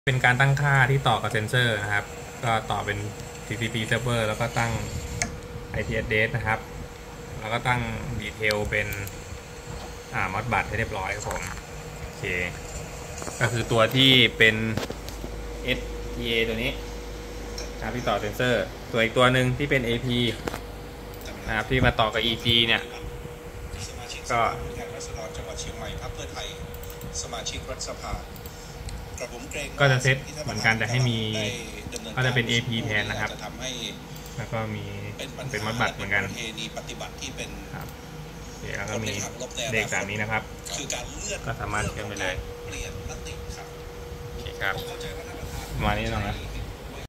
เป็นการตั้งค่าที่ต่อกับเซนเซอร์นะครับก็ต่อเป็น TCP server แล้วก็ตั้ง IP address นะครับแล้วก็ตั้งดีเทลเป็นmodbus ให้เรียบร้อยครับผมโอเคก็คือตัวที่เป็น STA ตัวนี้นะครับที่ต่อเซนเซอร์ตัวอีกตัวหนึ่งที่เป็น AP นะครับที่มาต่อกับ EP เนี่ยก็จังหวัดเชียงใหม่พรรคเพื่อไทยสมาชิกรัฐสภาก็จะเซตเหมือนกันแต่ให้มีก็จะเป็น AP แทนนะครับแล้วก็มีเป็นมัดบัตรเหมือนกันครับแล้วก็มีเลขแบบนี้นะครับก็สามารถเชื่อมไปเลยโอเคครับมานี้ตรงนั้น